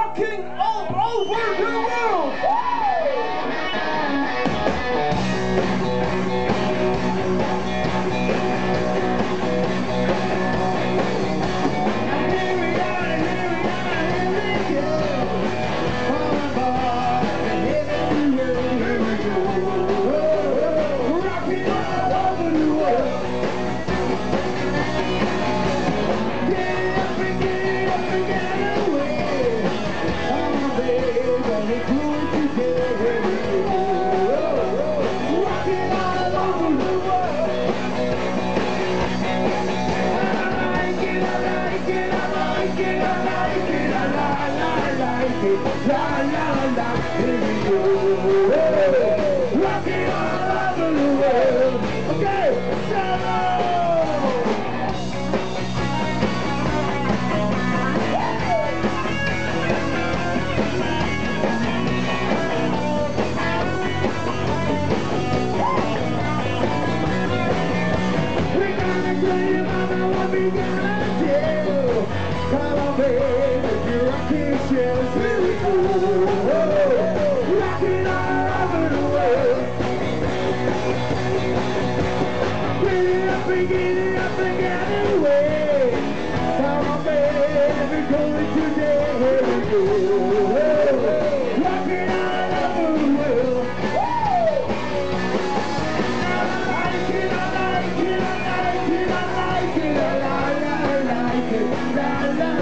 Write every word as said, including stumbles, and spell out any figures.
rocking all over the world. La la la, here we go. Rocking all over the world. Okay, solo. We're gonna tell you, mama, what we gonna do. Come on, baby, you're rocking shells. Here we go. Rocking all over the world. Get it up and get it up and get away. Come on, baby, we're going today. Here we go. Rocking all over the world. I like it, I like it, I like it, I like it, I like it, I like it, I like it.